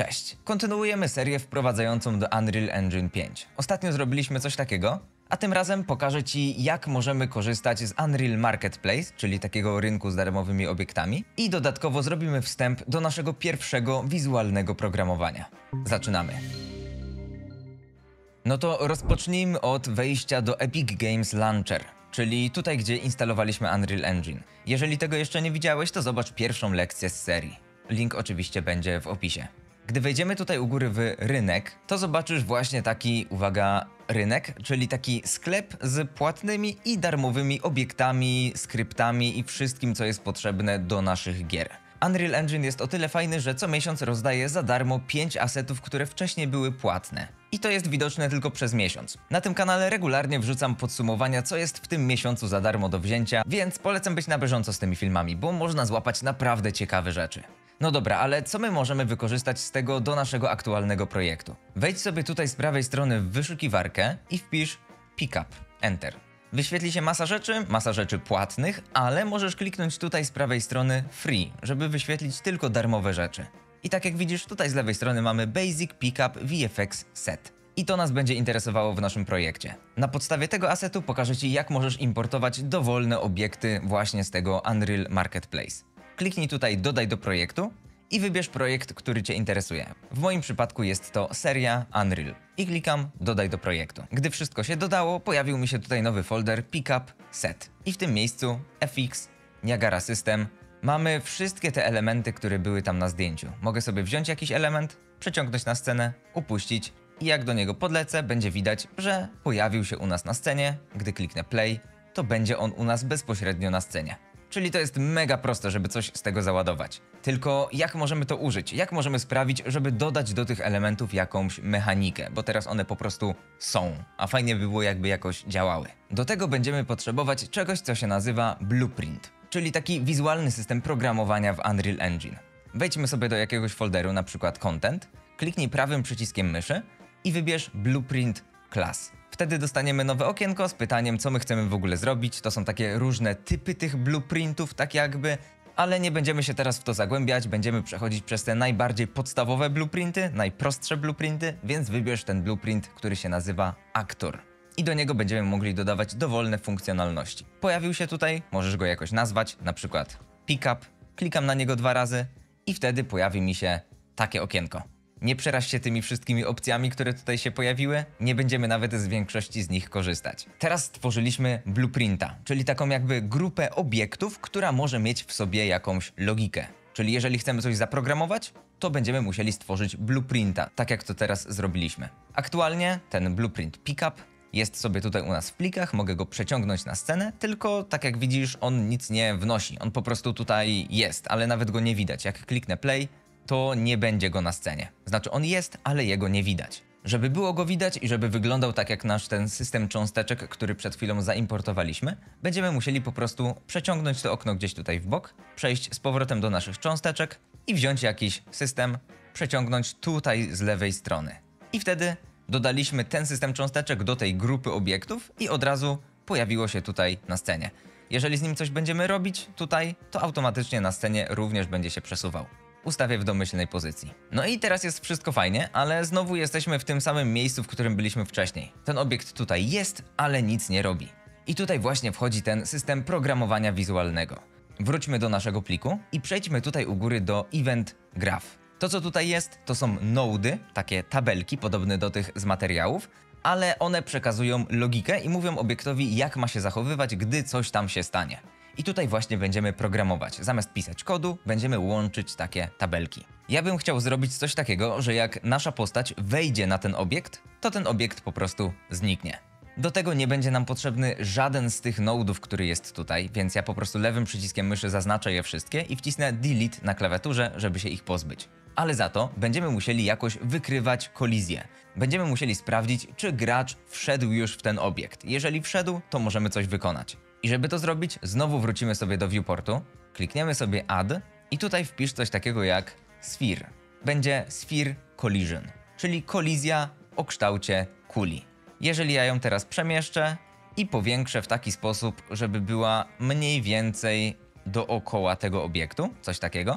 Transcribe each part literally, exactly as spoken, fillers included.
Cześć! Kontynuujemy serię wprowadzającą do Unreal Engine pięć. Ostatnio zrobiliśmy coś takiego, a tym razem pokażę Ci, jak możemy korzystać z Unreal Marketplace, czyli takiego rynku z darmowymi obiektami, i dodatkowo zrobimy wstęp do naszego pierwszego wizualnego programowania. Zaczynamy! No to rozpocznijmy od wejścia do Epic Games Launcher, czyli tutaj, gdzie instalowaliśmy Unreal Engine. Jeżeli tego jeszcze nie widziałeś, to zobacz pierwszą lekcję z serii. Link oczywiście będzie w opisie. Gdy wejdziemy tutaj u góry w rynek, to zobaczysz właśnie taki, uwaga, rynek, czyli taki sklep z płatnymi i darmowymi obiektami, skryptami i wszystkim, co jest potrzebne do naszych gier. Unreal Engine jest o tyle fajny, że co miesiąc rozdaje za darmo pięć asetów, które wcześniej były płatne. I to jest widoczne tylko przez miesiąc. Na tym kanale regularnie wrzucam podsumowania, co jest w tym miesiącu za darmo do wzięcia, więc polecam być na bieżąco z tymi filmami, bo można złapać naprawdę ciekawe rzeczy. No dobra, ale co my możemy wykorzystać z tego do naszego aktualnego projektu? Wejdź sobie tutaj z prawej strony w wyszukiwarkę i wpisz Pickup, Enter. Wyświetli się masa rzeczy, masa rzeczy płatnych, ale możesz kliknąć tutaj z prawej strony Free, żeby wyświetlić tylko darmowe rzeczy. I tak jak widzisz, tutaj z lewej strony mamy Basic Pickup V F X Set. I to nas będzie interesowało w naszym projekcie. Na podstawie tego asetu pokażę Ci, jak możesz importować dowolne obiekty właśnie z tego Unreal Marketplace. Kliknij tutaj Dodaj do projektu i wybierz projekt, który Cię interesuje. W moim przypadku jest to seria Unreal. I klikam Dodaj do projektu. Gdy wszystko się dodało, pojawił mi się tutaj nowy folder Pickup Set. I w tym miejscu F X, Niagara System, mamy wszystkie te elementy, które były tam na zdjęciu. Mogę sobie wziąć jakiś element, przeciągnąć na scenę, upuścić i jak do niego podlecę, będzie widać, że pojawił się u nas na scenie. Gdy kliknę Play, to będzie on u nas bezpośrednio na scenie. Czyli to jest mega proste, żeby coś z tego załadować. Tylko jak możemy to użyć? Jak możemy sprawić, żeby dodać do tych elementów jakąś mechanikę? Bo teraz one po prostu są, a fajnie by było, jakby jakoś działały. Do tego będziemy potrzebować czegoś, co się nazywa Blueprint, czyli taki wizualny system programowania w Unreal Engine. Wejdźmy sobie do jakiegoś folderu, na przykład Content, kliknij prawym przyciskiem myszy i wybierz Blueprint Class. Wtedy dostaniemy nowe okienko z pytaniem, co my chcemy w ogóle zrobić. To są takie różne typy tych blueprintów, tak jakby, ale nie będziemy się teraz w to zagłębiać, będziemy przechodzić przez te najbardziej podstawowe blueprinty, najprostsze blueprinty, więc wybierz ten blueprint, który się nazywa Actor. I do niego będziemy mogli dodawać dowolne funkcjonalności. Pojawił się tutaj, możesz go jakoś nazwać, na przykład Pickup, klikam na niego dwa razy i wtedy pojawi mi się takie okienko. Nie przeraź się tymi wszystkimi opcjami, które tutaj się pojawiły, nie będziemy nawet z większości z nich korzystać. Teraz stworzyliśmy blueprinta, czyli taką jakby grupę obiektów, która może mieć w sobie jakąś logikę. Czyli jeżeli chcemy coś zaprogramować, to będziemy musieli stworzyć blueprinta, tak jak to teraz zrobiliśmy. Aktualnie ten blueprint Pickup jest sobie tutaj u nas w plikach, mogę go przeciągnąć na scenę, tylko tak jak widzisz, on nic nie wnosi, on po prostu tutaj jest, ale nawet go nie widać. Jak kliknę play, to nie będzie go na scenie. Znaczy on jest, ale jego nie widać. Żeby było go widać i żeby wyglądał tak jak nasz ten system cząsteczek, który przed chwilą zaimportowaliśmy, będziemy musieli po prostu przeciągnąć to okno gdzieś tutaj w bok, przejść z powrotem do naszych cząsteczek i wziąć jakiś system, przeciągnąć tutaj z lewej strony. I wtedy dodaliśmy ten system cząsteczek do tej grupy obiektów i od razu pojawiło się tutaj na scenie. Jeżeli z nim coś będziemy robić tutaj, to automatycznie na scenie również będzie się przesuwał. Ustawię w domyślnej pozycji. No i teraz jest wszystko fajnie, ale znowu jesteśmy w tym samym miejscu, w którym byliśmy wcześniej. Ten obiekt tutaj jest, ale nic nie robi. I tutaj właśnie wchodzi ten system programowania wizualnego. Wróćmy do naszego pliku i przejdźmy tutaj u góry do Event Graph. To co tutaj jest, to są nody, takie tabelki podobne do tych z materiałów, ale one przekazują logikę i mówią obiektowi, jak ma się zachowywać, gdy coś tam się stanie. I tutaj właśnie będziemy programować. Zamiast pisać kodu, będziemy łączyć takie tabelki. Ja bym chciał zrobić coś takiego, że jak nasza postać wejdzie na ten obiekt, to ten obiekt po prostu zniknie. Do tego nie będzie nam potrzebny żaden z tych nodów, który jest tutaj, więc ja po prostu lewym przyciskiem myszy zaznaczę je wszystkie i wcisnę Delete na klawiaturze, żeby się ich pozbyć. Ale za to będziemy musieli jakoś wykrywać kolizję. Będziemy musieli sprawdzić, czy gracz wszedł już w ten obiekt. Jeżeli wszedł, to możemy coś wykonać. I żeby to zrobić, znowu wrócimy sobie do viewportu, klikniemy sobie Add i tutaj wpisz coś takiego jak Sphere. Będzie Sphere Collision, czyli kolizja o kształcie kuli. Jeżeli ja ją teraz przemieszczę i powiększę w taki sposób, żeby była mniej więcej dookoła tego obiektu, coś takiego,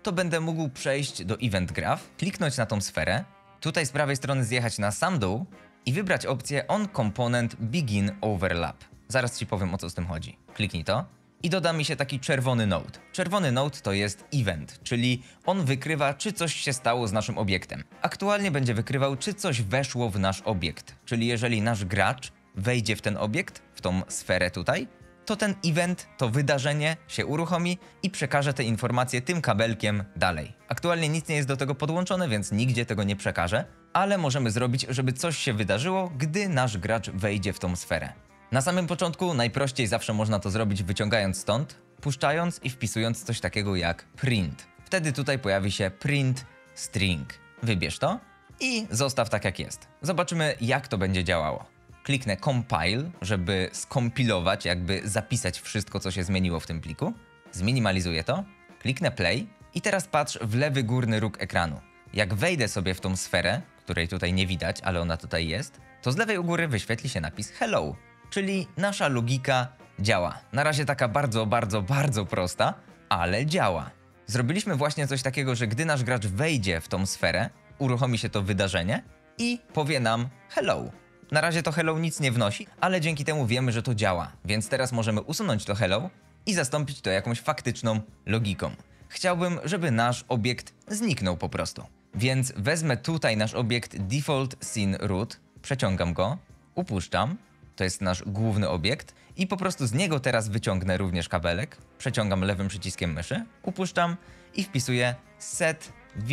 to będę mógł przejść do Event Graph, kliknąć na tą sferę, tutaj z prawej strony zjechać na sam dół i wybrać opcję On Component Begin Overlap. Zaraz Ci powiem, o co z tym chodzi. Kliknij to i doda mi się taki czerwony node. Czerwony node to jest event, czyli on wykrywa, czy coś się stało z naszym obiektem. Aktualnie będzie wykrywał, czy coś weszło w nasz obiekt, czyli jeżeli nasz gracz wejdzie w ten obiekt, w tą sferę tutaj, to ten event, to wydarzenie się uruchomi i przekaże te informacje tym kabelkiem dalej. Aktualnie nic nie jest do tego podłączone, więc nigdzie tego nie przekaże, ale możemy zrobić, żeby coś się wydarzyło, gdy nasz gracz wejdzie w tą sferę. Na samym początku najprościej zawsze można to zrobić wyciągając stąd, puszczając i wpisując coś takiego jak print. Wtedy tutaj pojawi się print string. Wybierz to i zostaw tak jak jest. Zobaczymy, jak to będzie działało. Kliknę compile, żeby skompilować, jakby zapisać wszystko, co się zmieniło w tym pliku. Zminimalizuję to, kliknę play i teraz patrz w lewy górny róg ekranu. Jak wejdę sobie w tą sferę, której tutaj nie widać, ale ona tutaj jest, to z lewej u góry wyświetli się napis hello, czyli nasza logika działa. Na razie taka bardzo, bardzo, bardzo prosta, ale działa. Zrobiliśmy właśnie coś takiego, że gdy nasz gracz wejdzie w tą sferę, uruchomi się to wydarzenie i powie nam hello. Na razie to hello nic nie wnosi, ale dzięki temu wiemy, że to działa, więc teraz możemy usunąć to hello i zastąpić to jakąś faktyczną logiką. Chciałbym, żeby nasz obiekt zniknął po prostu. Więc wezmę tutaj nasz obiekt default scene root, przeciągam go, upuszczam, to jest nasz główny obiekt i po prostu z niego teraz wyciągnę również kabelek, przeciągam lewym przyciskiem myszy, upuszczam i wpisuję set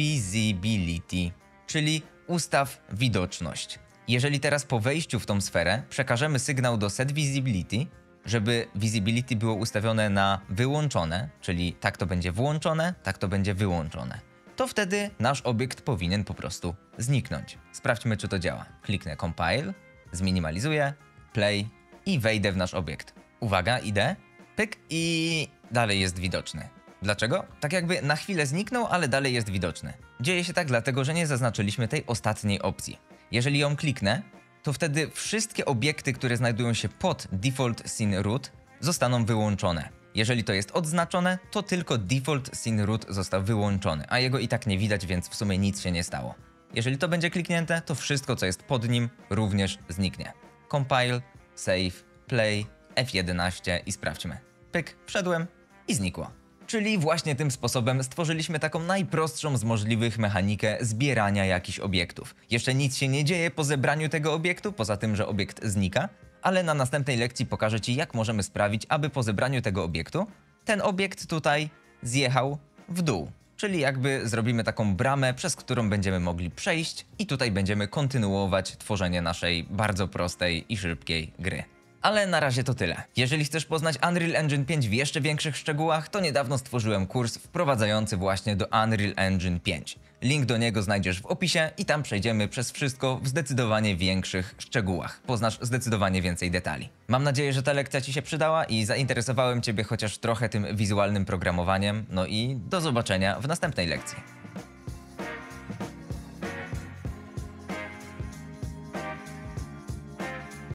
visibility, czyli ustaw widoczność. Jeżeli teraz po wejściu w tą sferę przekażemy sygnał do set visibility, żeby visibility było ustawione na wyłączone, czyli tak to będzie włączone, tak to będzie wyłączone, to wtedy nasz obiekt powinien po prostu zniknąć. Sprawdźmy, czy to działa. Kliknę compile, zminimalizuję, play i wejdę w nasz obiekt. Uwaga, idę, pyk i dalej jest widoczny. Dlaczego? Tak jakby na chwilę zniknął, ale dalej jest widoczny. Dzieje się tak dlatego, że nie zaznaczyliśmy tej ostatniej opcji. Jeżeli ją kliknę, to wtedy wszystkie obiekty, które znajdują się pod default scene root, zostaną wyłączone. Jeżeli to jest odznaczone, to tylko default scene root został wyłączony, a jego i tak nie widać, więc w sumie nic się nie stało. Jeżeli to będzie kliknięte, to wszystko, co jest pod nim, również zniknie. Compile, save, play, F jedenaście i sprawdźmy. Pyk, wszedłem i znikło. Czyli właśnie tym sposobem stworzyliśmy taką najprostszą z możliwych mechanikę zbierania jakichś obiektów. Jeszcze nic się nie dzieje po zebraniu tego obiektu, poza tym, że obiekt znika, ale na następnej lekcji pokażę Ci, jak możemy sprawić, aby po zebraniu tego obiektu ten obiekt tutaj zjechał w dół. Czyli jakby zrobimy taką bramę, przez którą będziemy mogli przejść i tutaj będziemy kontynuować tworzenie naszej bardzo prostej i szybkiej gry. Ale na razie to tyle. Jeżeli chcesz poznać Unreal Engine pięć w jeszcze większych szczegółach, to niedawno stworzyłem kurs wprowadzający właśnie do Unreal Engine pięć. Link do niego znajdziesz w opisie i tam przejdziemy przez wszystko w zdecydowanie większych szczegółach. Poznasz zdecydowanie więcej detali. Mam nadzieję, że ta lekcja Ci się przydała i zainteresowałem Ciebie chociaż trochę tym wizualnym programowaniem. No i do zobaczenia w następnej lekcji.